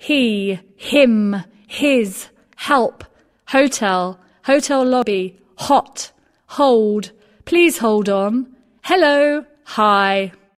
he, him, his, help, hotel, hotel lobby, hot, hold, please hold on, hello, hi.